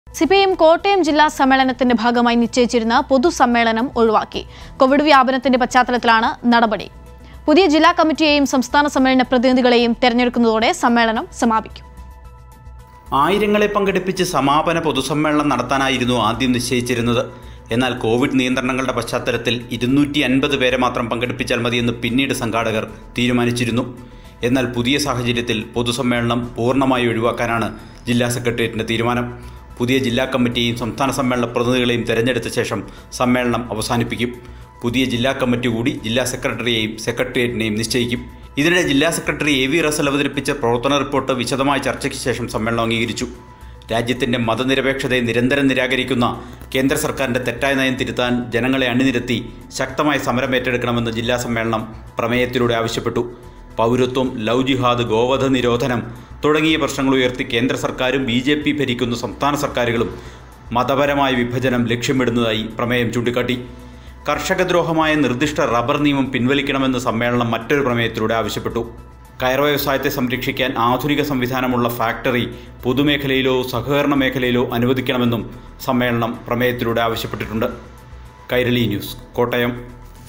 CPM Kottayam ജില്ലാ സമ്മേളനത്തിന്റെ ഭാഗമായി നിശ്ചയിച്ചിരുന്ന പൊതുസമ്മേളനം ഒഴിവാക്കി. കോവിഡ് വ്യാപനത്തിന്റെ പശ്ചാത്തലത്തിലാണ് നടപടി. പുതിയ ജില്ലാ കമ്മിറ്റിയെയും സംസ്ഥാന സമ്മേളന പ്രതിനിധികളെയും തെരഞ്ഞെടുക്കുന്നതോടെ സമ്മേളനം സമാപിക്കും. ആയിരങ്ങളെ പങ്കെടുപ്പിച്ച് സമാപന പൊതുസമ്മേളനം നടത്താനായിരുന്നു ആദ്യം നിശ്ചയിച്ചിരുന്നത്. എന്നാൽ കോവിഡ് നിയന്ത്രണങ്ങളുടെ പശ്ചാത്തലത്തിൽ 250 പേരെ മാത്രം പങ്കെടുപ്പിച്ചാൽ മതിയെന്ന് പിന്നീട് സംഘാടകർ തീരുമാനിച്ചിരുന്നു. എന്നാൽ പുതിയ സാഹചര്യത്തിൽ പൊതുസമ്മേളനം പൂർണ്ണമായി ഒഴിവാക്കാനാണ് ജില്ലാ സെക്രട്ടേറിയറ്റിന്റെ തീരുമാനം. പുതിയ ജില്ലാ കമ്മിറ്റിയെയും സംസ്ഥാന സമ്മേളന പ്രതിനിധികളെയും തെരഞ്ഞെടുത്ത ശേഷം സമ്മേളനം അവസാനിപ്പിക്കും. പുതിയ ജില്ലാ കമ്മിറ്റി കൂടി ജില്ലാ സെക്രട്ടറിയെയും സെക്രട്ടേറിയറ്റിനെയും നിശ്ചയിക്കും. ഇതിനിടെ ജില്ലാ സെക്രട്ടറി എ വി റസൽ അവതരിപ്പിച്ച പ്രവർത്തന റിപ്പോർട്ട് വിശദമായ ചർച്ചയ്ക്ക് ശേഷം സമ്മേളനം അംഗീകരിച്ചു. രാജ്യത്തിന്റെ മതനിരപേക്ഷതയെ നിരന്തരം നിരാകരിക്കുന്ന കേന്ദ്ര സർക്കാരിന്റെ തെറ്റായ നയം തിരുത്താൻ ജനങ്ങളെ അണിനിരത്തി ശക്തമായ സമരം ഏറ്റെടുക്കണമെന്ന് ജില്ലാ സമ്മേളനം പ്രമേയത്തിലൂടെ ആവശ്യപ്പെട്ടു. പൗരത്വം, ലവ് ജിഹാദ്, ഗോവധ നിരോധനം തുടങ്ങിയ പ്രശ്നങ്ങൾ ഉയർത്തി കേന്ദ്ര സർക്കാരും BJP ഭരിക്കുന്ന സംസ്ഥാന സർക്കാരുകളും മതപരമായ വിഭജനം ലക്ഷ്യമിടുന്നതായി പ്രമേയം ചൂണ്ടിക്കാട്ടി. കർഷകദ്രോഹമായ നിർദ്ദിഷ്ട റബ്ബർ നിയമം പിൻവലിക്കണമെന്ന് സമ്മേളനം മറ്റൊരു പ്രമേയത്തിലൂടെ ആവശ്യപ്പെട്ടു. കയർ വ്യവസായത്തെ സംരക്ഷിക്കാൻ ആധുനിക സംവിധാനമുള്ള ഫാക്ടറി പൊതുമേഖലയിലോ സഹകരണ മേഖലയിലോ അനുവദിക്കണമെന്നും സമ്മേളനം പ്രമേയത്തിലൂടെ ആവശ്യപ്പെട്ടിട്ടുണ്ട്. കൈരളി ന്യൂസ്, കോട്ടയം.